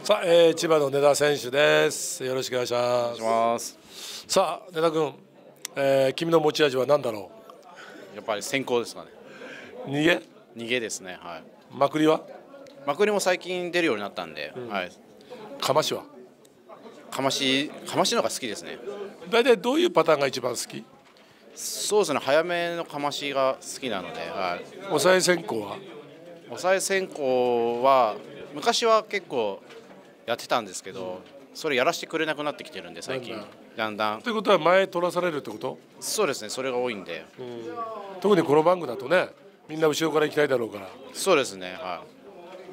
さあ、千葉の根田選手です。よろしくお願いします。 お願いします。 さあ、根田君、君の持ち味は何だろやっぱり先行ですかね。 う。 逃げですね。はい。 まくりは、 まくりも最近出るようになったんで、はい。 かましは。 かましのが好きですね。 大体どういうパターンが一番好き？ そうですね。早めのかましが好きなので、はい。 抑え先行は。 抑え先行は昔は結構やってたんですけど、それやらせてくれなくなってきてるんで最近。だんだん。 ということは前取らされるってこと？ そうですね。それが多いんで。 特にこのバンクだとね、みんな後ろから行きたいだろうから。 そうですね。はい。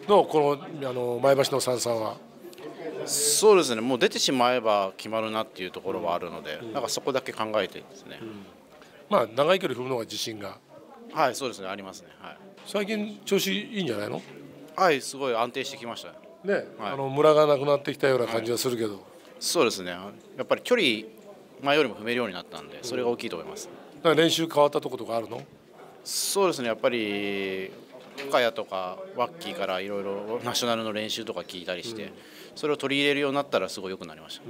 この前橋の三々は。 そうですね。もう出てしまえば決まるなっていうところはあるので、なんかそこだけ考えてですね。 まあ長い距離踏むのが自信が。 はい、そうですね。ありますね。はい。 最近調子いいんじゃないの？ はい、すごい安定してきました。 ね、 はい、 ムラがなくなってきたような感じはするけど、 そうですね。やっぱり距離前よりも踏めるようになったんで、それが大きいと思います。 だから練習変わったところとかあるの？ そうですね。やっぱり深谷とかワッキーからいろいろナショナルの練習とか聞いたりして、それを取り入れるようになったらすごい良くなりました。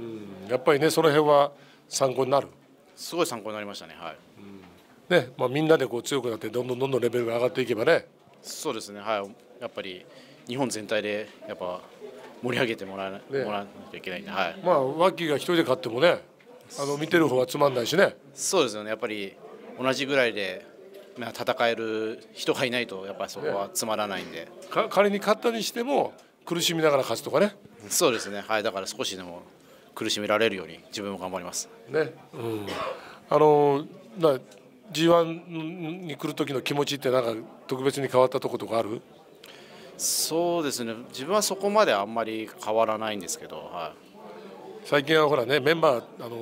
やっぱりね、その辺は参考になる。 すごい参考になりましたね。はい。 ね、まあ、みんなでこう強くなってどんどんレベルが上がっていけばね。 そうですね。はい。やっぱり日本全体でやっぱ盛り上げてもらわなきゃいけないんで、はい。 まあワッキーが一人で勝ってもね、見てる方はつまんないしね。 そうですよね。やっぱり同じぐらいで戦える人がいないとやっぱりそこはつまらないんで、 仮に勝ったにしても苦しみながら勝つとかね。 そうですね。はい。だから少しでも苦しめられるように自分も頑張りますね。G1 に来る時の気持ちってなんか特別に変わったとことかある？ そうですね。自分はそこまであんまり変わらないんですけど、はい、 最近はほらね、メンバー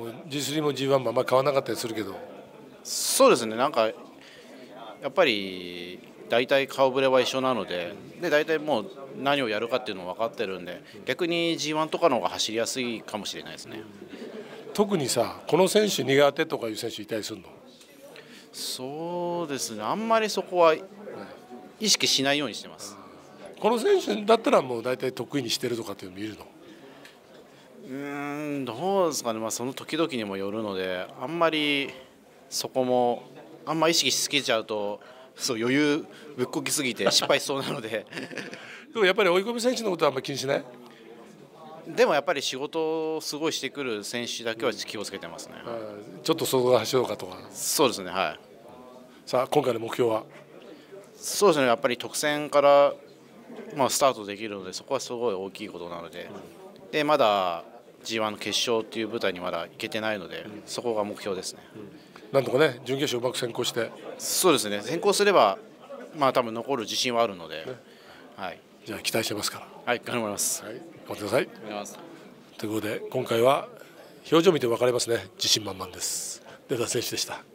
G3 も G1 もあんまり変わらなかったりするけど。 そうですね。なんかやっぱり大体顔ぶれは一緒なので、大体もう何をやるかっていうのも分かってるんで、逆に G1 とかの方が走りやすいかもしれないですね。 特にさ、この選手苦手とかいう選手いたりするの？ そうですね。あんまりそこは意識しないようにしてます。 この選手だったらもう大体得意にしてるとかっていうの見るの？ どうですかね。まあその時々にもよるので、あんまりそこもあんま意識しすぎちゃうと、そう余裕ぶっこきすぎて失敗しそうなのででもやっぱり追い込み選手のことはあんまり気にしない？ でもやっぱり仕事をすごいしてくる選手だけは気をつけてますね。 ちょっと外側走ろうかとか。 そうですね。はい。 さあ今回の目標は？ そうですね。やっぱり特選から、スタートできるので、そこはすごい大きいことなので、でまだ G1 の決勝っていう舞台にまだ行けてないので、そこが目標ですね。 なんとかね、準決勝うまく先行して。 そうですね。先行すれば多分残る自信はあるので、はい。 じゃあ期待してますから。 はい、頑張ります。 はい、頑張ってください。 頑張ります。 ということで今回は表情見て分かりますね。自信満々です。根田選手でした。